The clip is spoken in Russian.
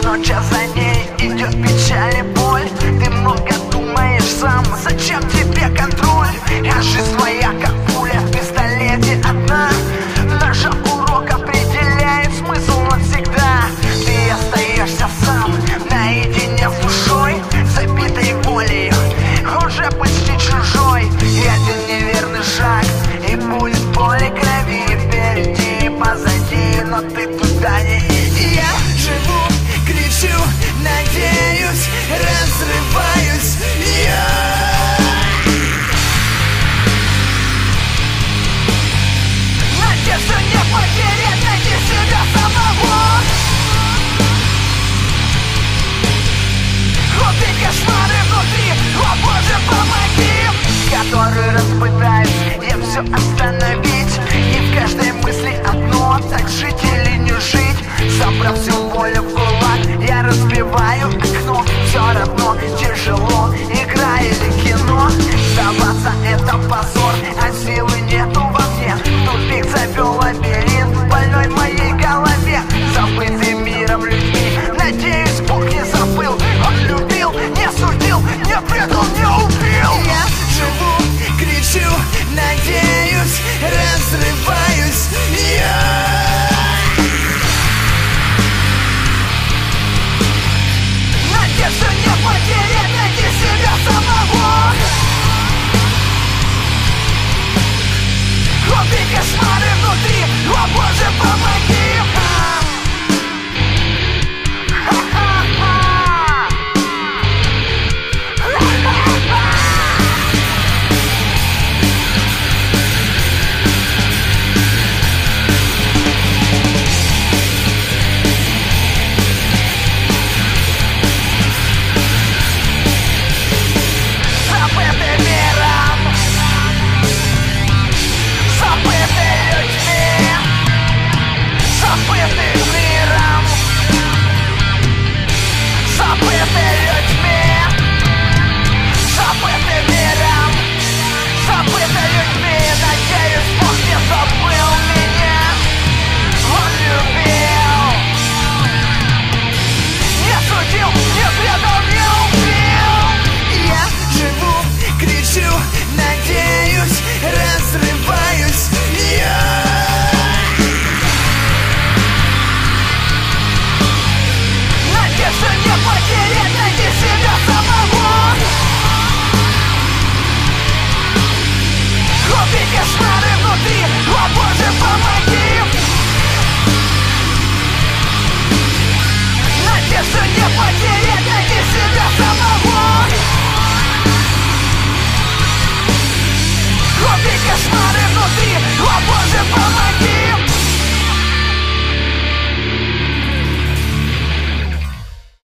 ночь, а за ней идет печаль и боль. Ты много думаешь сам, зачем тебе контроль? А жизнь твоя как пуля в пистолете одна. Нажав курок определяет смысл навсегда. Ты остаешься сам, наедине с душой, забитой волей, уже почти чужой. И один неверный шаг, и будет поле крови впереди и позади, но ты туда не иди. Я живу, кричу, надеюсь, разрываюсь надежду не потерять, найти себя самого. Глупые кошмары внутри, о Боже, помоги, которые распытаюсь я все остановить. И в каждой мысли одно, так жить или не жить. Собрав всю волю в кулак, я разбиваю окно. Все равно тяжело, игра или кино. Сдаваться это позор, а силы